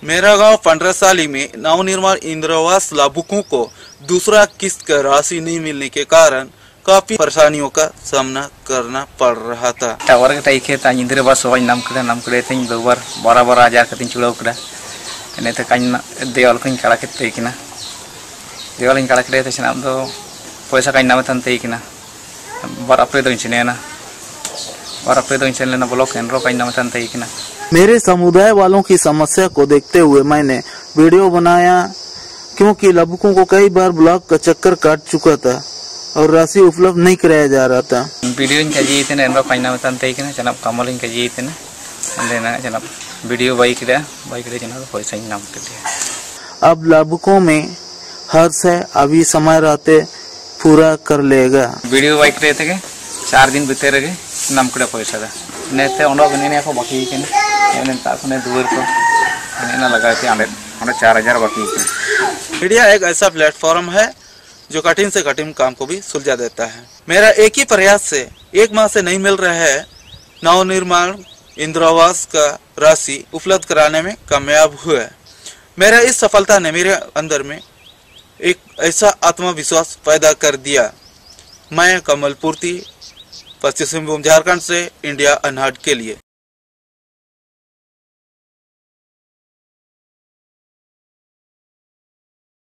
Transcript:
मेरा गांव पंडरसाली में नवनिर्माण इंदिरावास लाभुकों को दूसरा किस्त का राशि नहीं मिलने के कारण काफी परेशानियों का सामना करना पड़ रहा था। टावर के टाइके ता इंदिरावास वाई नाम करे थे दोबार 12,000 कतिं चुड़ाव कड़ा ने ते काइन देवाल को कड़ा के तेकिना देवाल कड़ा के ते सनाम दो पैसा काइन नाम तन तेकिना बार अपरे दो इंचनेना बार अपरे दो इंचनेना ब्लॉक एनरो काइन नाम तन तेकिना। मेरे समुदाय वालों की समस्या को देखते हुए मैंने वीडियो बनाया, क्योंकि लाभुकों को कई बार ब्लॉक का चक्कर काट चुका था और राशि उपलब्ध नहीं कराया जा रहा था। वीडियो इनका जी इतने एनरो काइन नाम तन तेकिना जनाब कमल इनका जी इतने लेना जनाब वीडियो बाइक रे जनाब पैसा ही नाम के लिए। अब लाभुकों में हर्ष है, अभी समय रहते पूरा कर लेगा। वीडियो बाइक रे थे 4 दिन बीते रहे नाम कड़ा पैसा दा नेते ओंडोक ने को बाकी के ने ताखने दुवर को ने लगा के आने 4,000 बाकी के। मीडिया एक ऐसा प्लेटफॉर्म है जो कठिन से कठिन काम को भी सुलझा देता है। मेरा एक ही प्रयास से 1 माह से नहीं मिल रहा है नवनिर्माण इंदिरावास का राशि उपलब्ध कराने में कामयाब हुआ। मेरा इस सफलता ने मेरे अंदर में एक ऐसा आत्मविश्वास पैदा कर दिया। मैं कमल पूर्ति, पश्चिम सिंहभूम झारखंड से इंडिया अनहर्ड के लिए।